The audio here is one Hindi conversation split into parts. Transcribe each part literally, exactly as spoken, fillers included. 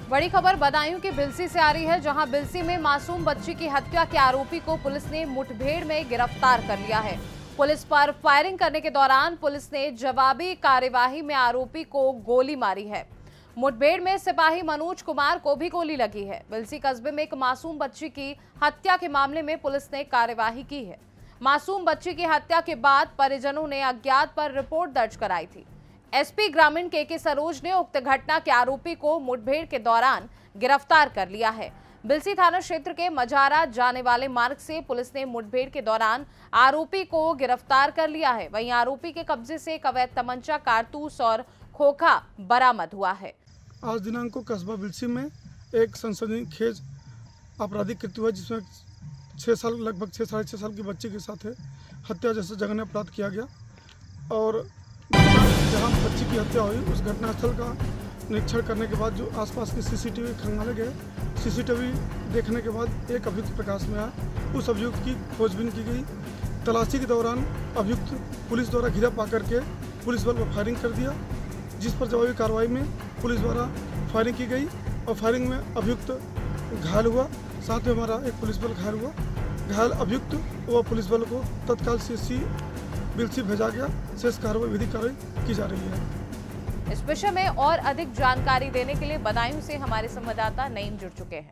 बड़ी खबर बदायूं के बिलसी से आ रही है, जहां बिलसी में मासूम बच्ची की हत्या के आरोपी को पुलिस ने मुठभेड़ में गिरफ्तार कर लिया है। पुलिस पर फायरिंग करने के दौरान पुलिस ने जवाबी कार्यवाही में आरोपी को गोली मारी है। मुठभेड़ में सिपाही मनोज कुमार को भी गोली लगी है। बिलसी कस्बे में एक मासूम बच्ची की हत्या के मामले में पुलिस ने कार्यवाही की है। मासूम बच्ची की हत्या के बाद परिजनों ने अज्ञात पर रिपोर्ट दर्ज कराई थी। एसपी ग्रामीण के के सरोज ने उक्त घटना के आरोपी को मुठभेड़ के दौरान गिरफ्तार कर लिया है। बिलसी थाना क्षेत्र के मजारा जाने वाले मार्ग से पुलिस ने मुठभेड़ के दौरान आरोपी को गिरफ्तार कर लिया है। वहीं आरोपी के कब्जे से एक अवैध तमंचा, कारतूस और खोखा बरामद हुआ है। आज दिनांक को कस्बा बिलसी में एक सनसनीखेज आपराधिक कृत्य हुआ, जिसमें छः साल लगभग छः साढ़े छः साल की बच्ची के साथ हत्या जैसे जघन्य अपराध किया गया। और जहां बच्ची की हत्या हुई उस घटनास्थल का निरीक्षण करने के बाद जो आसपास के सीसीटीवी खंगाले गए, सीसीटीवी देखने के बाद एक अभियुक्त प्रकाश में आया। उस अभियुक्त की खोजबीन की गई। तलाशी के दौरान अभियुक्त पुलिस द्वारा घिरा पा करके पुलिस बल पर फायरिंग कर दिया, जिस पर जवाबी कार्रवाई में पुलिस द्वारा फायरिंग की गई और फायरिंग में अभियुक्त घायल हुआ। साथ में हमारा एक पुलिस बल घायल हुआ। घायल अभियुक्त व पुलिस बल को तत्काल सीसी बिलसी भेजा गया। शेष कार्रवाई विधिक कार्रवाई की जा रही है। इस विषय में और अधिक जानकारी देने के लिए बदायूं से हमारे संवाददाता नईम जुड़ चुके हैं।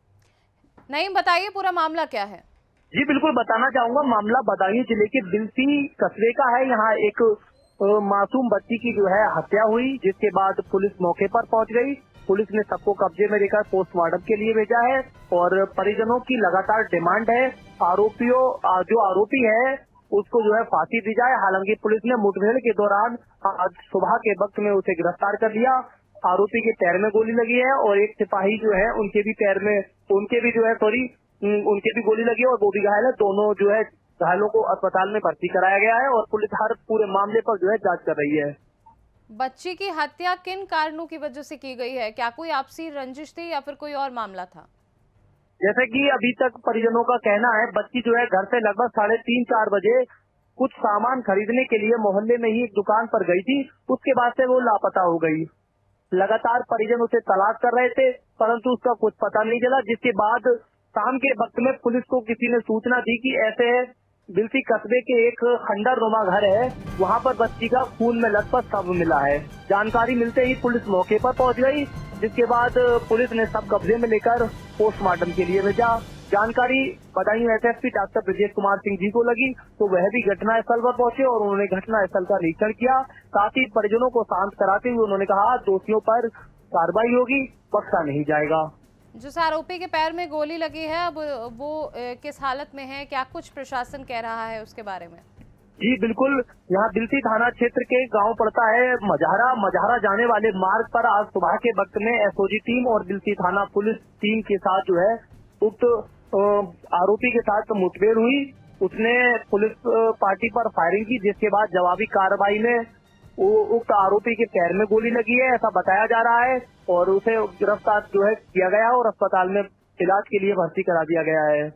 नईम, बताइए पूरा मामला क्या है? जी बिल्कुल बताना चाहूंगा। मामला बदायूं जिले के बिलसी कस्बे का है। यहाँ एक मासूम बच्ची की जो है हत्या हुई, जिसके बाद पुलिस मौके पर पहुंच गई। पुलिस ने सबको कब्जे में लेकर पोस्टमार्टम के लिए भेजा है और परिजनों की लगातार डिमांड है आरोपियों जो आरोपी है उसको जो है फांसी दी जाए। हालांकि पुलिस ने मुठभेड़ के दौरान आज सुबह के वक्त में उसे गिरफ्तार कर लिया। आरोपी के पैर में गोली लगी है और एक सिपाही जो है उनके भी पैर में उनके भी जो है सॉरी उनके भी गोली लगी है और वो भी घायल है। दोनों जो है घायलों को अस्पताल में भर्ती कराया गया है और पुलिस हर पूरे मामले पर जो है जांच कर रही है। बच्ची की हत्या किन कारणों की वजह से की गई है? क्या कोई आपसी रंजिश थी या फिर कोई और मामला था? जैसे कि अभी तक परिजनों का कहना है, बच्ची जो है घर से लगभग साढ़े तीन चार बजे कुछ सामान खरीदने के लिए मोहल्ले में ही एक दुकान पर गई थी। उसके बाद से वो लापता हो गई। लगातार परिजन उसे तलाश कर रहे थे, परंतु उसका कुछ पता नहीं चला। जिसके बाद शाम के वक्त में पुलिस को किसी ने सूचना दी कि ऐसे बिलसी कस्बे के एक खंडर नुमा घर है, वहाँ पर बच्ची का खून में लथपथ शव मिला है। जानकारी मिलते ही पुलिस मौके पर पहुँच गई, जिसके बाद पुलिस ने सब कब्जे में लेकर पोस्टमार्टम के लिए भेजा। जानकारी बदायूं एसएसपी डॉक्टर ब्रजेश कुमार सिंह जी को लगी तो वह भी घटना स्थल पर पहुंचे और उन्होंने घटना स्थल का निरीक्षण किया। साथ ही परिजनों को शांत कराते हुए उन्होंने कहा दोषियों पर कार्रवाई होगी, बख्शा नहीं जाएगा। जिस आरोपी के पैर में गोली लगी है, अब वो किस हालत में है? क्या कुछ प्रशासन कह रहा है उसके बारे में? जी बिल्कुल, यहाँ बिलसी थाना क्षेत्र के गांव पड़ता है मजहरा मजहरा जाने वाले मार्ग पर आज सुबह के वक्त में एसओजी टीम और बिलसी थाना पुलिस टीम के साथ जो है उक्त आरोपी के साथ मुठभेड़ हुई। उसने पुलिस पार्टी पर फायरिंग की, जिसके बाद जवाबी कार्रवाई में उक्त आरोपी के पैर में गोली लगी है, ऐसा बताया जा रहा है और उसे गिरफ्तार जो है किया गया और अस्पताल में इलाज के लिए भर्ती करा दिया गया है।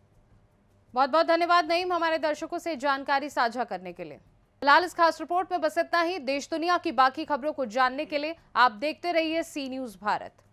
बहुत बहुत धन्यवाद नईम, हमारे दर्शकों से जानकारी साझा करने के लिए। फिलहाल इस खास रिपोर्ट में बस इतना ही। देश दुनिया की बाकी खबरों को जानने के लिए आप देखते रहिए सी न्यूज़ भारत।